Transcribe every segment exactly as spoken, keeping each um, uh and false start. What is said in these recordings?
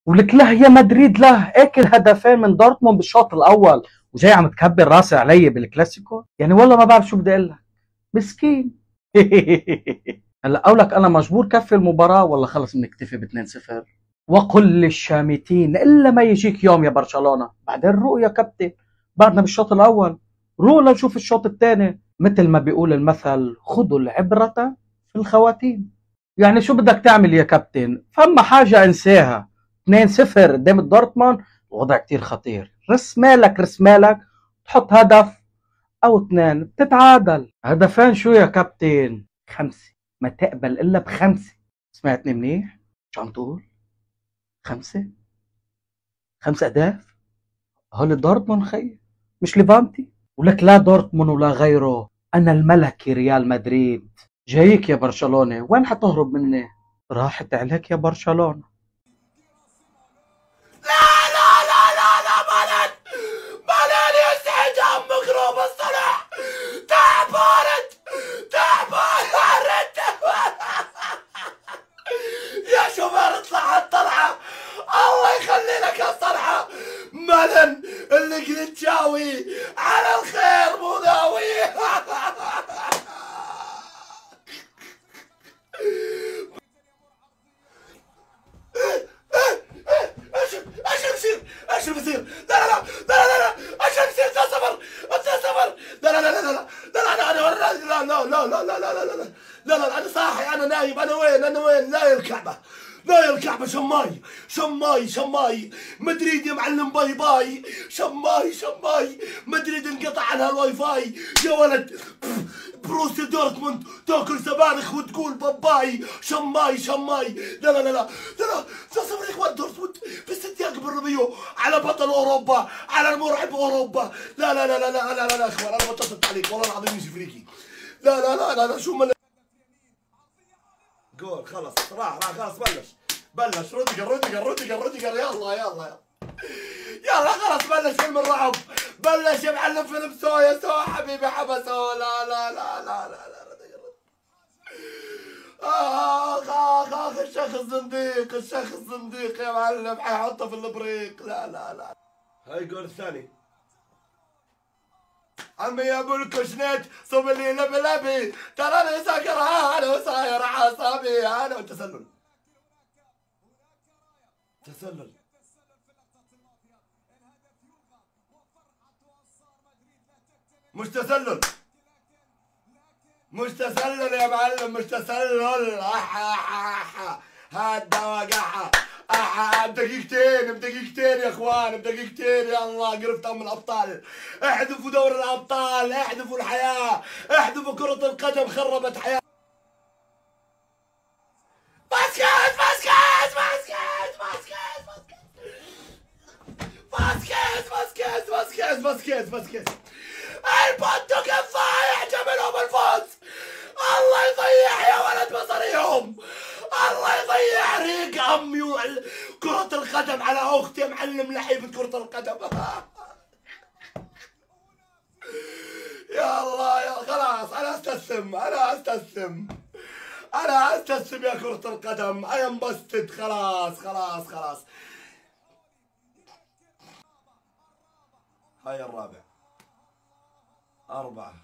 ولك له يا مدريد له اكل هدفين من دورتموند بالشوط الاول وجاي عم تكبر راسي علي بالكلاسيكو. يعني والله ما بعرف شو بدي اقول لك. مسكين. هلا اقولك انا مجبور كفي المباراه ولا خلص بنكتفي ب اثنين صفر. وقل للشامتين الا ما يجيك يوم يا برشلونه. بعدين روق يا كابتن، بعدنا بالشوط الاول، روق لنشوف الشوط الثاني. مثل ما بيقول المثل خذوا العبره في الخواتيم. يعني شو بدك تعمل يا كابتن؟ فما حاجه انساها. اثنين صفر قدام دورتموند وضع كتير خطير. رس مالك رس مالك، تحط هدف او اثنين بتتعادل. هدفين شو يا كابتن؟ خمسه. ما تقبل الا بخمسه. سمعتني منيح؟ شو عم تقول؟ خمسه؟ خمسه اهداف؟ هول دورتموند خي، مش ليفانتي. ولك لا دورتموند ولا غيره، انا الملكي ريال مدريد. جايك يا برشلونه، وين حتهرب مني؟ راحت عليك يا برشلونه. لا لا لا لا لا بلد بلد يسعد عمك روب الصلاح. تعبانت تعبانت يا شوفير اطلع الطلعة، الله يخلي لك الصلحة. ملن اللي كنت تشاوي على الخير مو ناوي. ايش ايش بيصير؟ ايش بيصير؟ لا لا لا لا لا لا ايش بيصير؟ اثنين صفر اثنين صفر. لا لا لا لا لا لا لا لا لا لا لا لا لا لا لا لا لا لا لا انا صاحي، انا نايم، انا وين انا وين؟ لا الكعبة لا الكعبة. شماي شماي شماي مدريد يا معلم، باي باي. شماي شماي مدريد انقطع عنها الواي فاي يا ولد. بروسيا دورتموند تاكل سبانخ وتقول باباي. شماي شماي لا لا لا لا لا تصور يا اخوان دورتموند في استياق بالربيو على بطل اوروبا، على المرعب اوروبا. لا لا لا لا لا لا لا لا اخوان انا بتصلت عليك والله العظيم يوسف فريكي. لا لا لا لا لا شو من جول خلص راح راح خلاص بلش بلش روديجر روديجر روديجر روديجر يلا يلا يلا يلا خلاص بلش فيلم الرعب. بلش يا معلم فيلم سويا سوا حبيبي حبسه. لا لا لا لا لا لا اخ اخ اخ الشيخ الزنديق الشيخ الزنديق يا معلم حيحطه في البريق. لا لا لا هاي جول الثاني. عمي يا ابو الكشنيت صب لي لبي لبي تراني ساكرها انا وصاير عصبي انا. وتسلل تسلل مش تسلل مش تسلل يا معلم مش تسلل. احا احا احا هاد وقعها احا. بدقيقتين بدقيقتين يا اخوان بدقيقتين. يا الله قرفتها من الابطال. احذفوا دوري الابطال، احذفوا الحياه، احذفوا كرة القدم خربت حياه. باسكت باسكت باسكت باسكت باسكت باسكت باسكت باسكت باسكت. البندق الضايع جملهم الفوز. الله يضيع يا ولد مصاريهم، الله يضيع ريق امي كرة القدم على اختي يا معلم لعيبة كرة القدم. يا الله يا خلاص انا استسلم انا استسلم انا استسلم يا كرة القدم. اي ام بستد خلاص خلاص خلاص. هاي الرابع أربعة.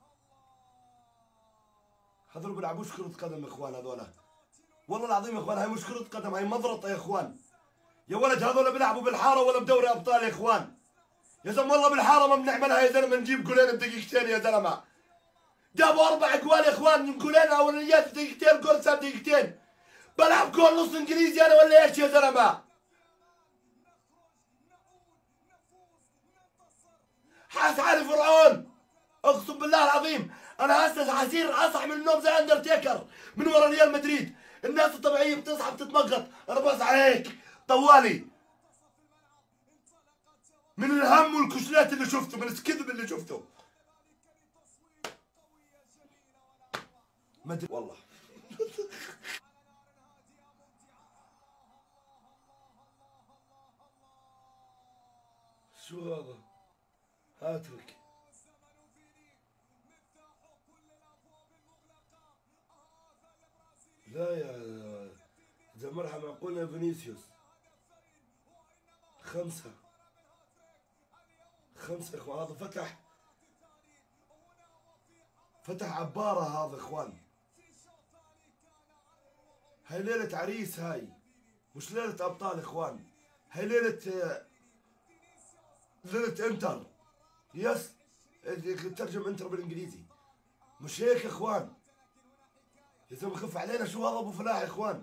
هذول بيلعبوش كرة قدم يا إخوان هذولا، والله العظيم يا إخوان هاي مش كرة قدم هاي مضرطة يا إخوان. يا ولد هذول بيلعبوا بالحارة ولا بدوري أبطال يا إخوان. يا زلمة والله بالحارة ما بنعملها يا زلمة، نجيب جولين بدقيقتين يا زلمة. جابوا أربع جوال يا إخوان، جولين أولانيات بدقيقتين، جول ثاني دقيقتين. بلعب جول نص إنجليزي أنا ولا إيش يا زلمة؟ حاس حالي فرعون اقسم بالله العظيم. انا هسه حصير اصح من النوم زي اندرتيكر من ورا ريال مدريد. الناس الطبيعيه بتصحى بتتمقط، انا بص عليك طوالي من الهم والكشلات اللي شفته، من الكذب اللي شفته. مدري والله. شو هذا؟ هاتريك. لا يا زمرها معقولة فينيسيوس. خمسة خمسة يا اخوان. هذا فتح فتح عبارة هذا اخوان. هاي ليلة عريس، هاي مش ليلة ابطال اخوان. هاي ليلة ليلة انتر. يس ترجم انتر بالانجليزي، مش هيك يا اخوان؟ يا زلمة خف علينا، شو هذا ابو فلاح يا اخوان؟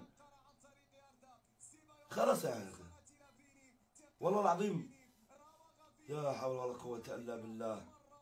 خلص يا اخي والله العظيم، يا حول ولا قوة الا بالله.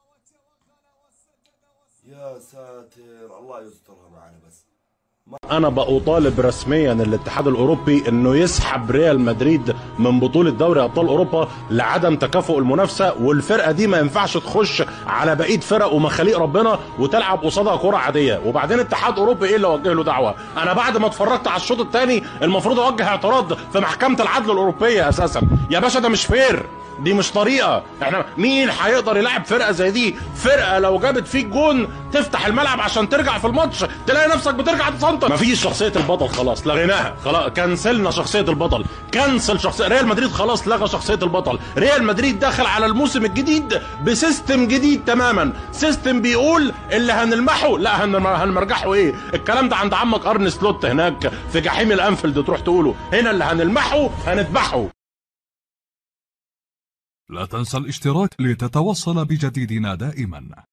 يا ساتر، الله يسترها معنا. بس أنا بأطالب رسميا الاتحاد الأوروبي إنه يسحب ريال مدريد من بطولة دوري أبطال أوروبا لعدم تكافؤ المنافسة، والفرقة دي ما ينفعش تخش على بقية فرق ومخاليق ربنا وتلعب قصادها كرة عادية. وبعدين اتحاد أوروبي إيه اللي وجه له دعوة؟ أنا بعد ما اتفرجت على الشوط الثاني المفروض أوجه اعتراض في محكمة العدل الأوروبية أساسا. يا باشا ده مش فير، دي مش طريقة. احنا مين هيقدر يلعب فرقة زي دي؟ فرقة لو جابت فيك جون تفتح الملعب عشان ترجع في الماتش تلاقي نفسك بترجع تسنطر. مفيش شخصية البطل، خلاص لغيناها، خلاص كنسلنا شخصية البطل، كنسل شخصية ريال مدريد، خلاص لغى شخصية البطل. ريال مدريد داخل على الموسم الجديد بسيستم جديد تماما، سيستم بيقول اللي هنلمحه لا هنمرجحه. ايه الكلام ده عند عمك ارن سلوت هناك في جحيم الانفيلد تروح تقوله، هنا اللي هنلمحه هنذبحه. لا تنسى الاشتراك لتتوصل بجديدنا دائما.